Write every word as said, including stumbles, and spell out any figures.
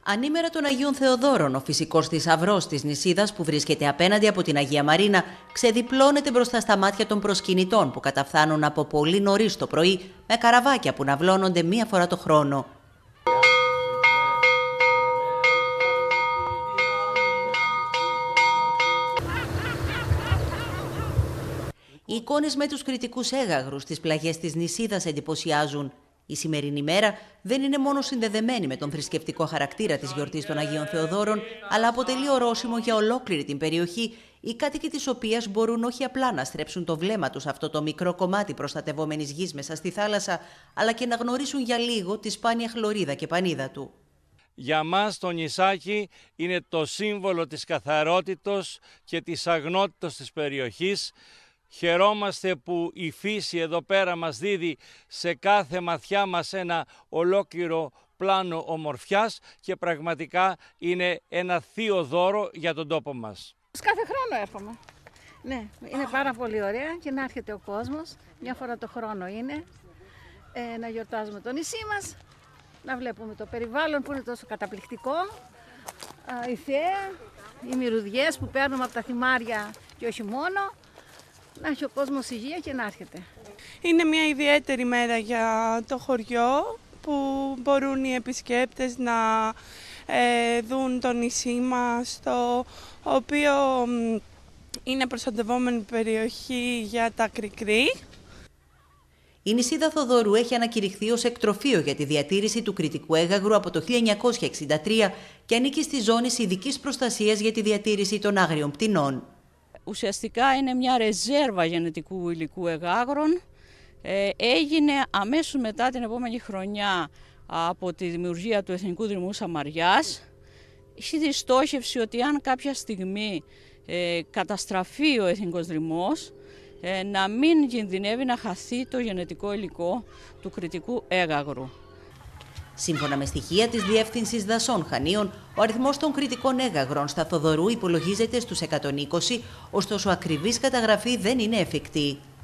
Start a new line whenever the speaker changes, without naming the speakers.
Ανήμερα των Αγίων Θεοδόρων, ο φυσικός θησαυρός της νησίδας που βρίσκεται απέναντι από την Αγία Μαρίνα ξεδιπλώνεται μπροστά στα μάτια των προσκυνητών που καταφθάνουν από πολύ νωρίς το πρωί με καραβάκια που ναυλώνονται μία φορά το χρόνο. Οι εικόνες με τους κρητικούς έγαγρους στις πλαγιές της νησίδας εντυπωσιάζουν. Η σημερινή μέρα δεν είναι μόνο συνδεδεμένη με τον θρησκευτικό χαρακτήρα της γιορτής των Αγίων Θεοδόρων, αλλά αποτελεί ορόσημο για ολόκληρη την περιοχή, οι κάτοικοι της οποίας μπορούν όχι απλά να στρέψουν το βλέμμα τους σε αυτό το μικρό κομμάτι προστατευόμενης γης μέσα στη θάλασσα, αλλά και να γνωρίσουν για λίγο τη σπάνια χλωρίδα και πανίδα του.
Για μας το νησάκι είναι το σύμβολο της καθαρότητος και της αγνότητος της περιοχής. Χαιρόμαστε που η φύση εδώ πέρα μας δίδει σε κάθε ματιά μας ένα ολόκληρο πλάνο ομορφιάς και πραγματικά είναι ένα θείο δώρο για τον τόπο μας.
Κάθε χρόνο έρχομαι. Ναι, είναι πάρα πολύ ωραία και να έρχεται ο κόσμος, μια φορά το χρόνο είναι, ε, να γιορτάζουμε το νησί μας, να βλέπουμε το περιβάλλον που είναι τόσο καταπληκτικό, α, η θέα, οι μυρωδιές που παίρνουμε από τα θυμάρια και όχι μόνο. Να έχει ο κόσμος υγεία και να έρχεται.
Είναι μια ιδιαίτερη μέρα για το χωριό που μπορούν οι επισκέπτες να ε, δουν το νησί μας, το οποίο είναι προστατευόμενη περιοχή για τα κρικρί.
Η νησίδα Θοδωρού έχει ανακηρυχθεί ως εκτροφείο για τη διατήρηση του κρητικού έγαγρου από το χίλια εννιακόσια εξήντα τρία και ανήκει στη ζώνη ειδικής προστασίας για τη διατήρηση των άγριων πτηνών.
Ουσιαστικά είναι μια ρεζέρβα γενετικού υλικού εγάγρων. Ε, έγινε αμέσως μετά την επόμενη χρονιά από τη δημιουργία του Εθνικού Δρυμού Σαμαριάς. Έχει τη στόχευση ότι αν κάποια στιγμή ε, καταστραφεί ο Εθνικός Δρυμός, ε, να μην κινδυνεύει να χαθεί το γενετικό υλικό του κρητικού έγαγρου.
Σύμφωνα με στοιχεία της Διεύθυνσης Δασών Χανίων, ο αριθμός των κρητικών έγαγρων στα Θοδωρού υπολογίζεται στους εκατόν είκοσι, ωστόσο ακριβής καταγραφή δεν είναι εφικτή.